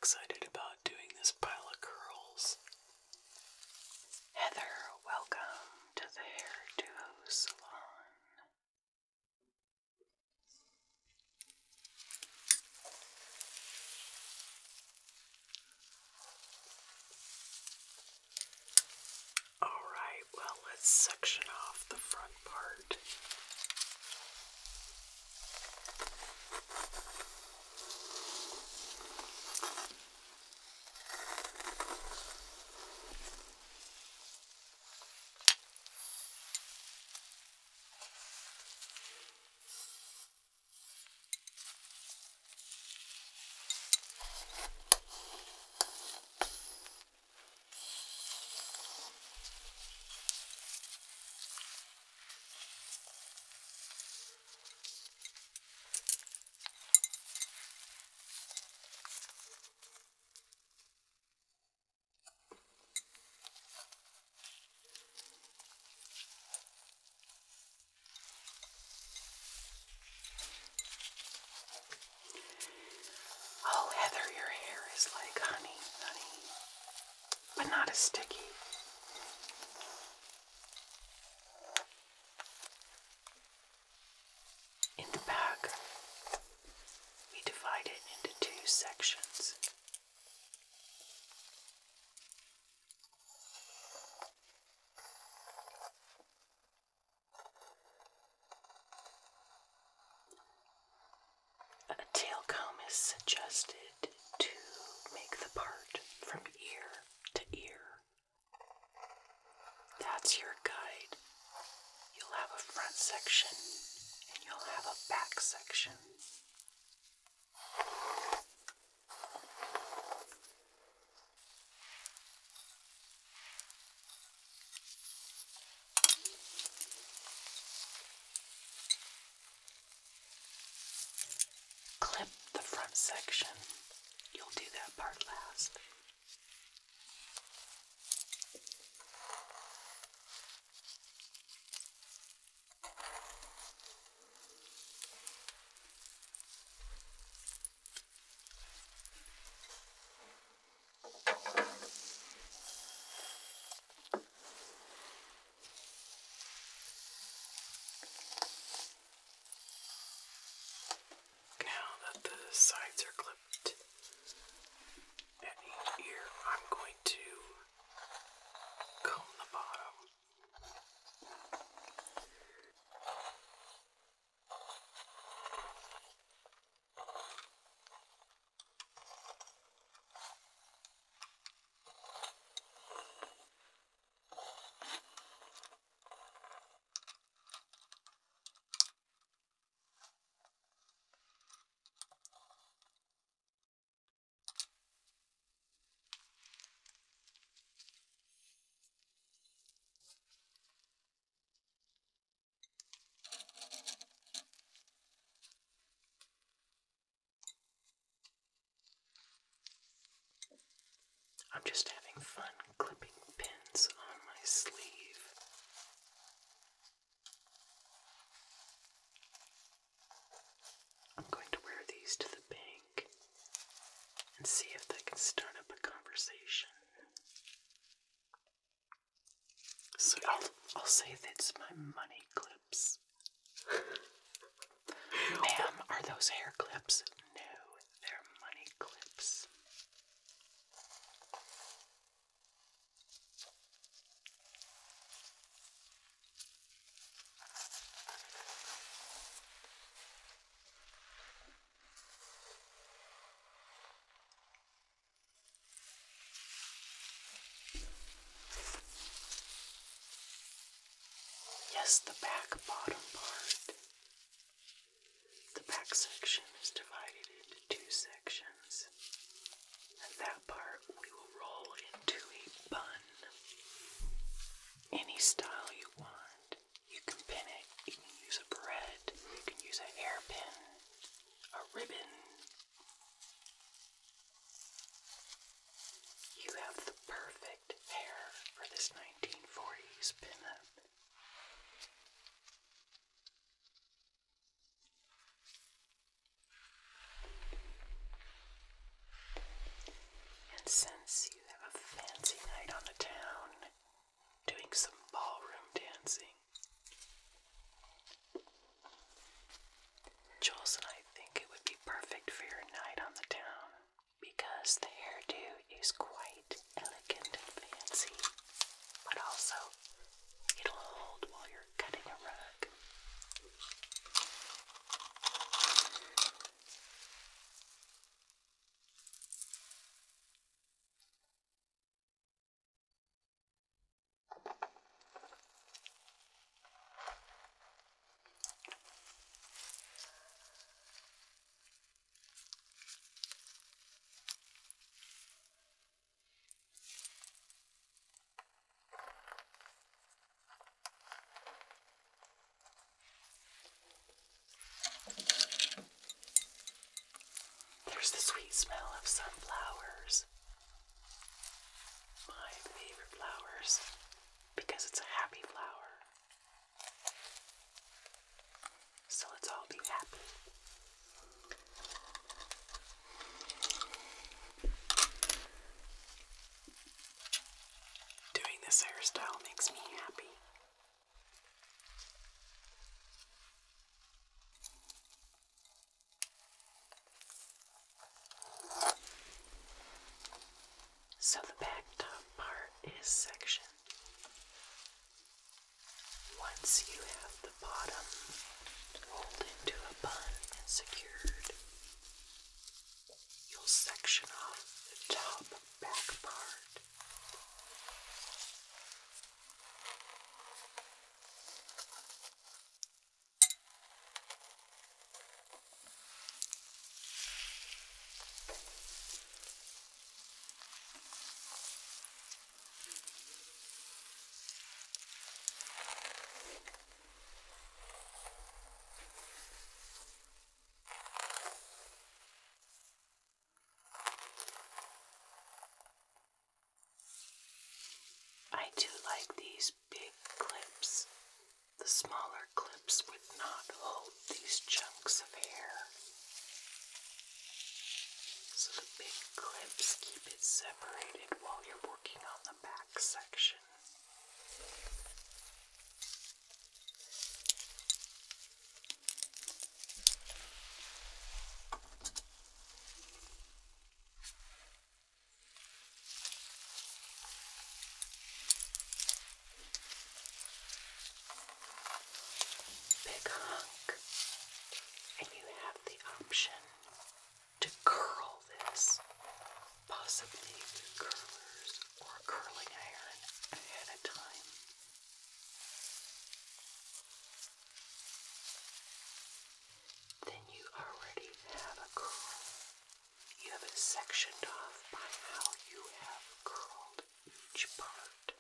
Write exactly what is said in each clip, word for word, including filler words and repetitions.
excited about doing this pile of curls. Heather, welcome to the Hairdo Salon. Alright, well, let's section off the front part. Oh, Heather, your hair is like honey, honey, but not as sticky. In the back, we divide it into two sections. A tail comb is suggested to make the part from ear to ear. That's your guide. You'll have a front section and you'll have a back section. Clip the front section. You'll do that part last. Now that the sides are clipped at each ear, I'm going to comb the bottom. I'm just having fun clipping pins on my sleeve. I'm going to wear these to the bank and see if they can start up a conversation. So I'll, I'll say that it's my money clips. Ma'am, are those hair clips? No, they're money clips. Yes, the back bottom part. The back section is divided into two sections. And that part we will roll into a bun. Any style you want. You can pin it, you can use a braid, you can use a hairpin, a ribbon. You have the perfect hair for this nineteen forties pinup. since you have a fancy night on the town, doing some ballroom dancing, Jules and I think it would be perfect for your night on the town because the hairdo is quite elegant and fancy, but also it'll hold while you're cutting a rug. There's the sweet smell of sunflowers. My favorite flowers, because it's a happy flower. So let's all be happy. Doing this hairstyle makes me happy. So the back top part is sectioned. Once you have the bottom rolled into a bun and secured, you'll section off the top back part. I do like these big clips. The smaller clips would not hold these chunks of hair. So the big clips keep it separated while you're working on the back section. Big hunk, and you have the option to curl this, possibly with curlers or curling iron ahead of time. Then you already have a curl. You have it sectioned off by how you have curled each part.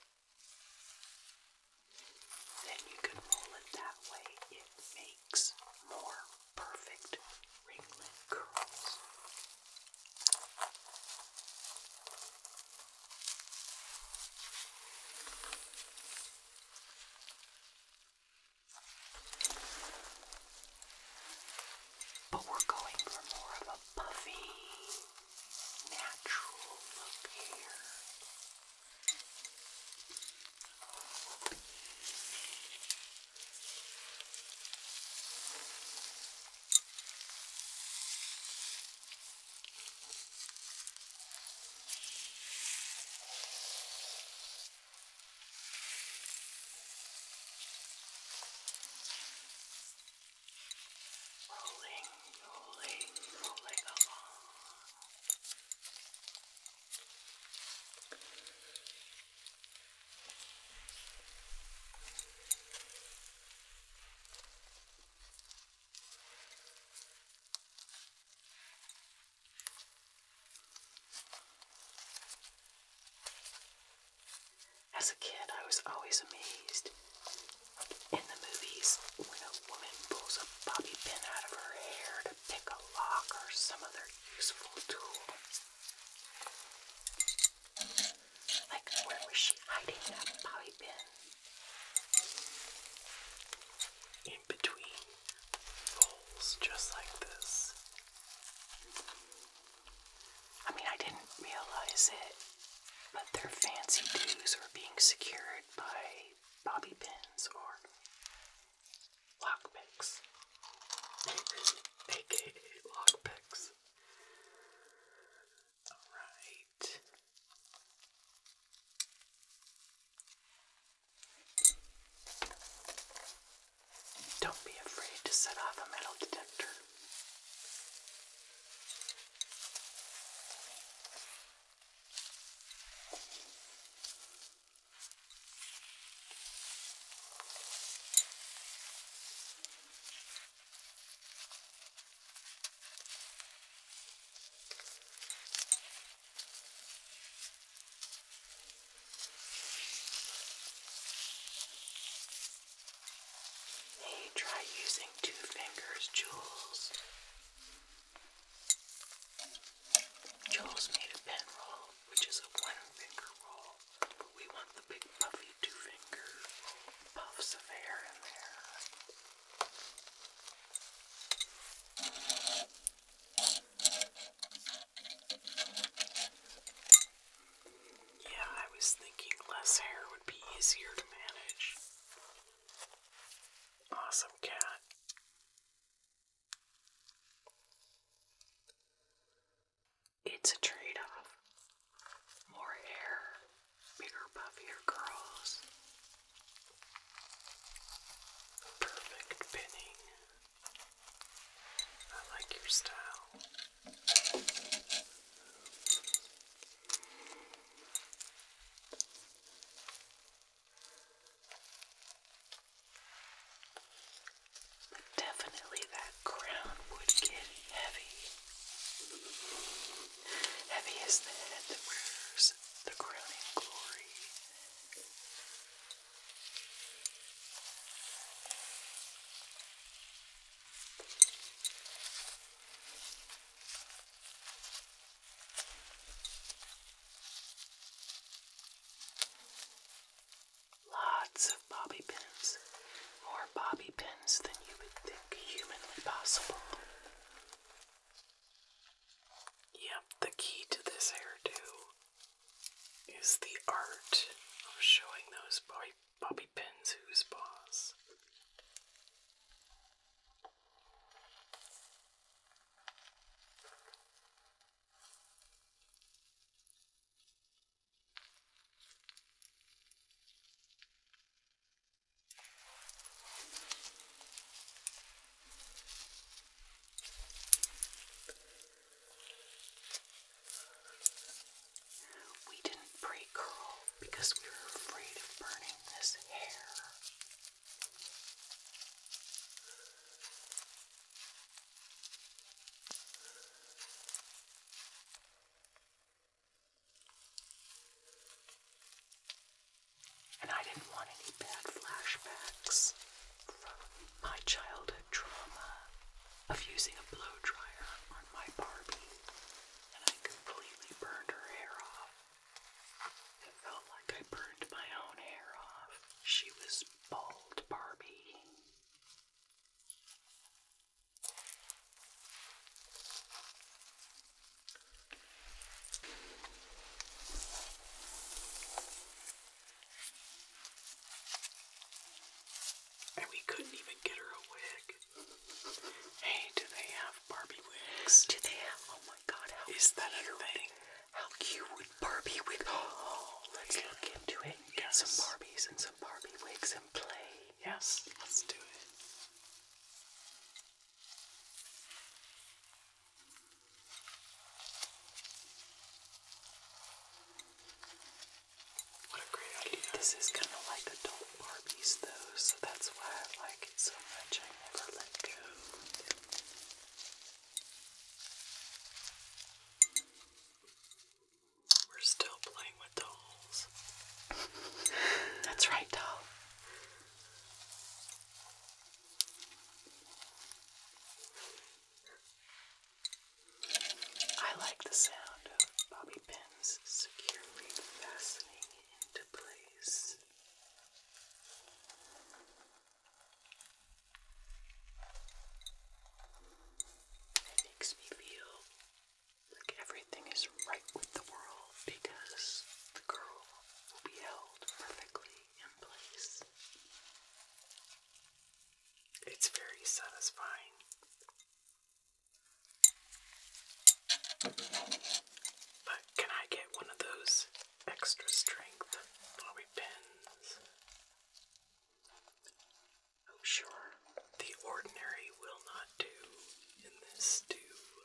Then you can roll it that way. It makes more perfect ringlet curls. But we're going for more of a puffy, natural look here. Rolling, rolling, rolling along. As a kid, I was always amazed in the movies when a woman pulls a bobby pin out of her hair to pick a lock or some other useful tool. Like, where was she hiding that bobby pin? In between rolls, just like this. I mean, I didn't realize visit, but their fancy dues are being secured by bobby pins or lockpicks. A K A lockpicks. Alright. Don't be afraid to set off a metal detector. Hey, try using two fingers, Jules. Jules made a pen roll, which is a one-finger roll, but we want the big puffy two-finger puffs of hair in there. Yeah, I was thinking less hair would be easier to manage. Awesome, Cat. It's a trade-off. More hair, bigger, puffier curls. Perfect pinning. I like your style. But definitely that crown would get heavy. Heavy is the head that wears the crowning glory. Lots of bobby pins. More bobby pins than you would think humanly possible. Yep, the key to this hairdo is the art of showing those bobby, bobby pins who's boss. We didn't pre-curl because we were afraid of burning this hair. And I didn't want any bad flashbacks from my childhood trauma of using a blow dryer on my Barbie, and I completely burned her hair off. It felt like I burned my own hair off. She was bald Barbie. And we couldn't even get her a wig. Hey, do they have Barbie wigs? Do they have? Oh my god, how is that a thing? How cute would Barbie wig? Oh, let's yeah. look into it and get yes. some Barbies and some Barbie wigs and play. Yes, let's do it. What a great idea. This is kind of like adult Barbies though, so that's why I like it so much. I never let go. We're still playing with dolls. That's right. be satisfying. But can I get one of those extra strength bobby pins? Oh, sure. The ordinary will not do in this stew.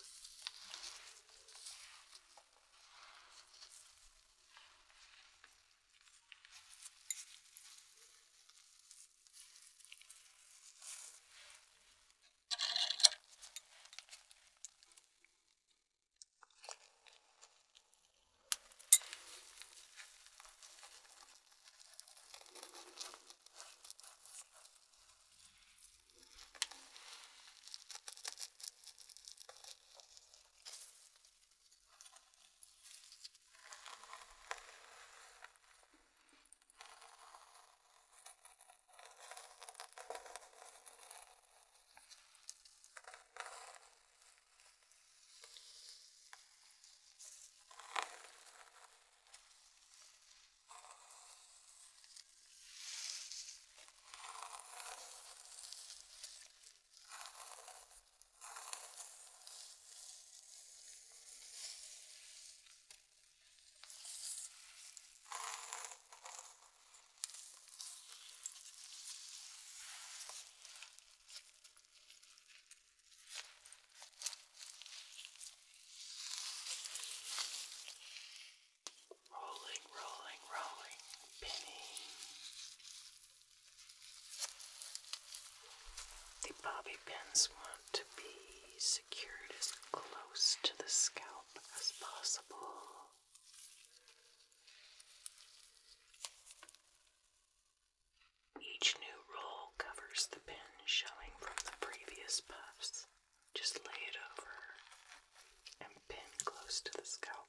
Rolling, rolling, rolling, pinning. The bobby pins want to be secured as close to the scalp as possible. Each new roll covers the pin showing from the previous puffs. Just lay it over and pin close to the scalp.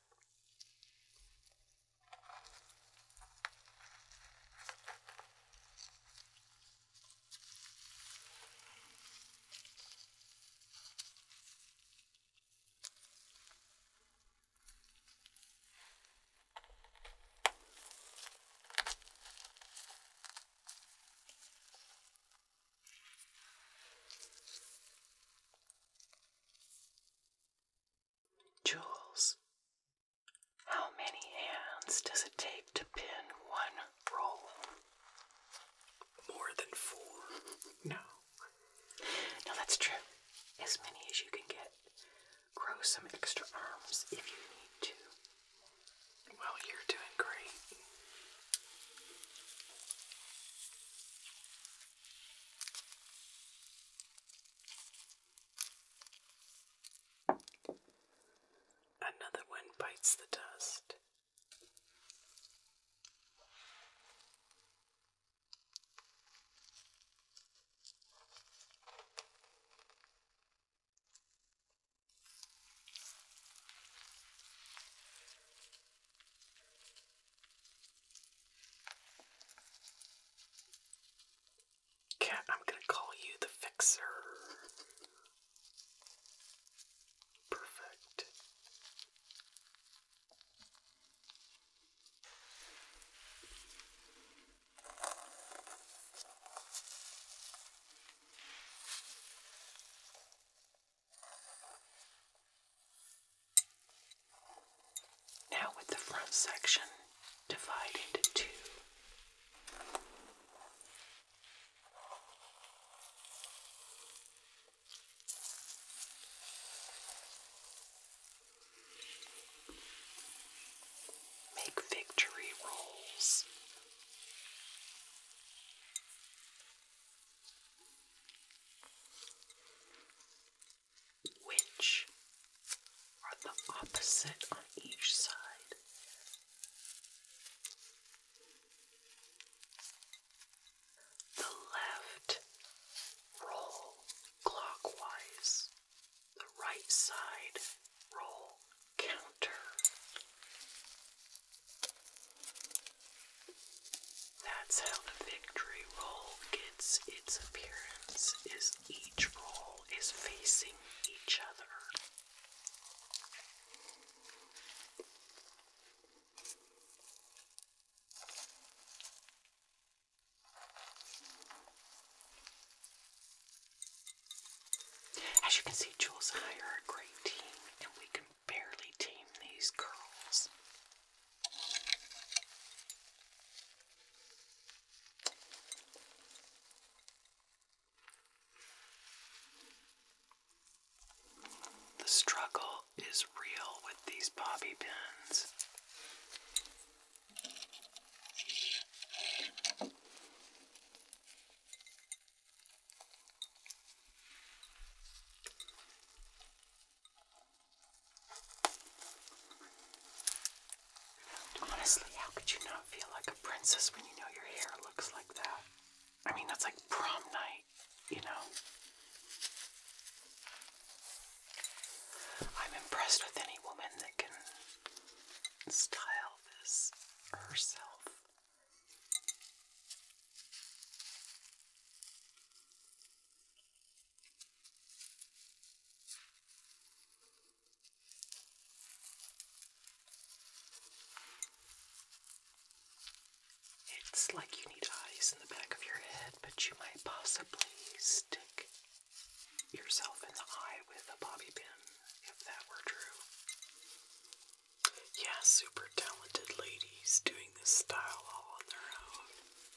Jules, how many hands does it take to pin one roll? More than four? No. No, that's true. As many as you can get. Grow some extra arms if you need to. Well, you're doing great. Another one bites the dust. Cat, I'm gonna call you the fixer. Perfect. Now with the front section, divide into two. Make victory rolls. Which are the opposite on each side? The left roll clockwise. The right side roll counter. That's how the victory roll gets its appearance, is each roll is facing each other. As you can see, Jules and I are a great team, and we can barely tame these curls. The struggle is real with these bobby pins. Honestly, how could you not feel like a princess when you know your hair looks like that? I mean, that's like prom night, you know? I'm impressed with any woman that can style this herself. It's like you need eyes in the back of your head, but you might possibly stick yourself in the eye with a bobby pin, if that were true. Yeah, super talented ladies doing this style all on their own.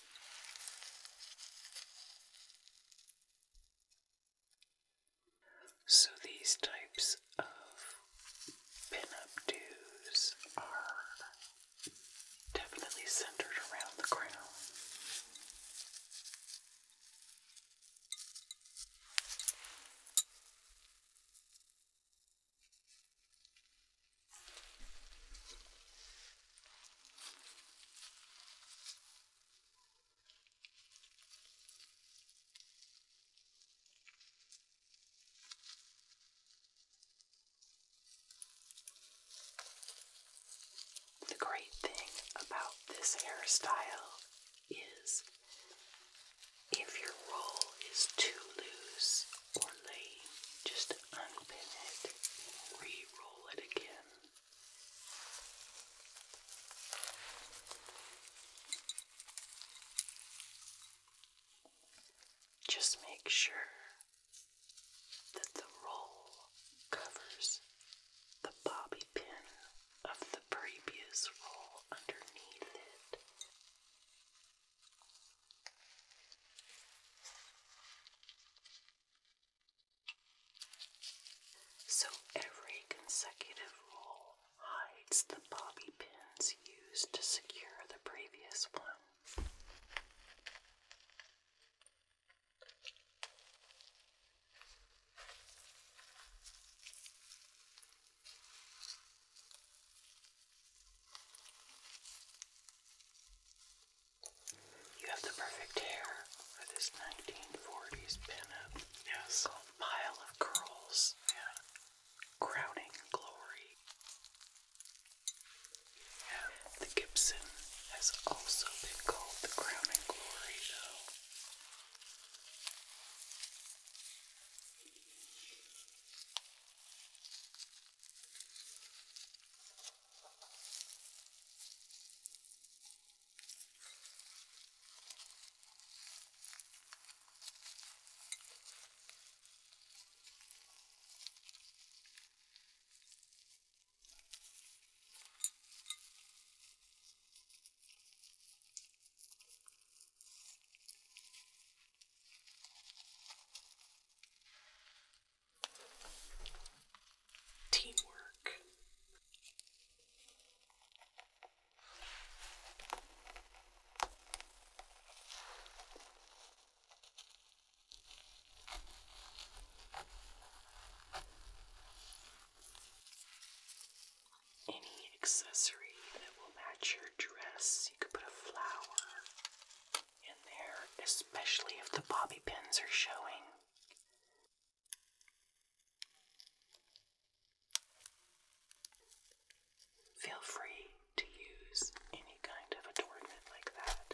So these types of pinup do's are definitely centered around the crown. The great thing about this hairstyle is if your roll is too loose or lame, just unpin it and re-roll it again. Just make sure that the roll covers the bobby pin of the previous roll underneath it. So every consecutive roll hides the bobby pins used to secure the previous one. You have the perfect hair for this nineteen forties pinup. Yes. Called Pile of Curls. Yeah. Crowning Glory. Yeah. The Gibson has also been called the Crowning Glory, though. Teamwork. Any accessory that will match your dress. You could put a flower in there, especially if the bobby pins are showing. Feel free to use any kind of adornment like that.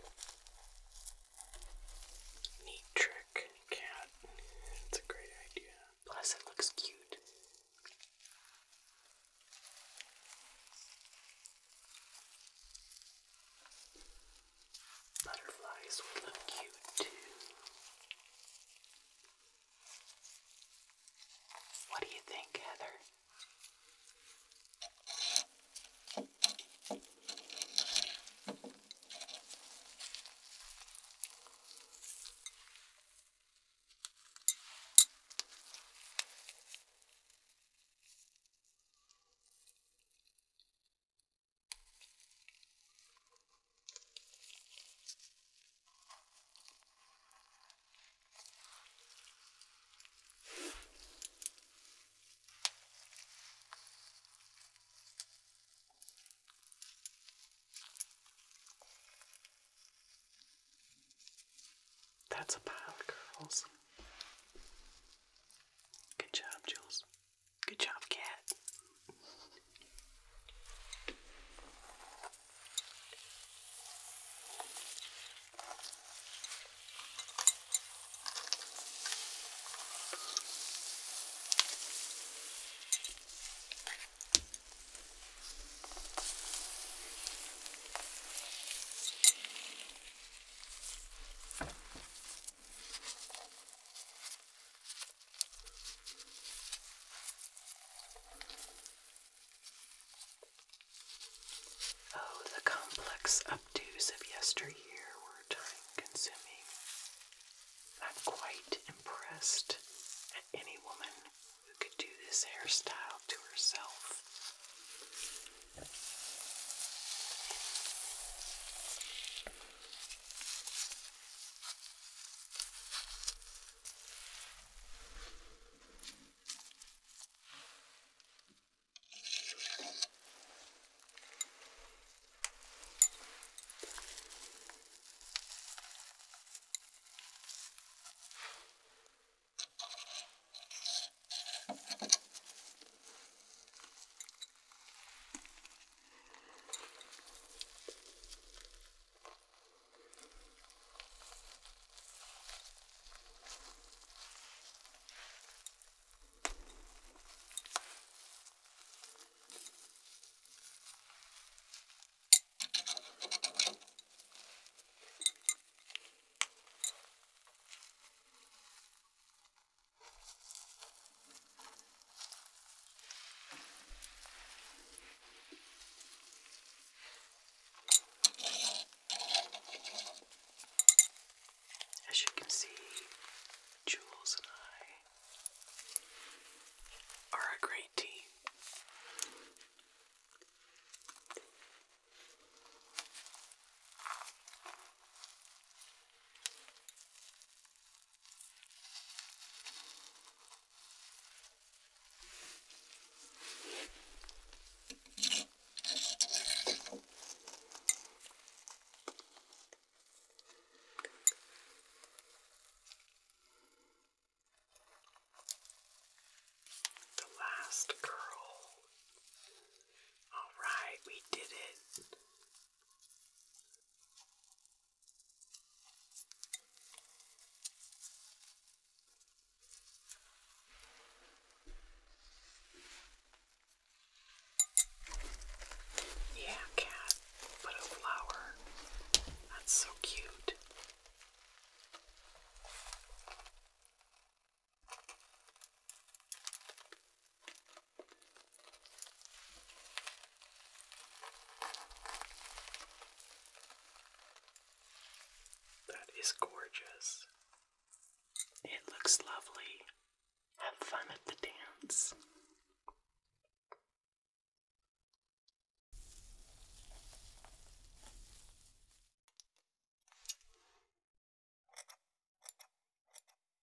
Neat trick, Cat. It's a great idea. Plus it looks cute. Butterflies would look cute too. That's a pile of curls. Good job, Jules. Good job, Cat. Oh, the complex updos of yesteryear were time-consuming. I'm quite impressed at any woman who could do this hairstyle to herself. As you can see, Jules and I Are a great team. The last curl. All right, we did it. Yeah, Cat, put a flower. That's so cute. That is gorgeous. It looks lovely. Have fun at the dance.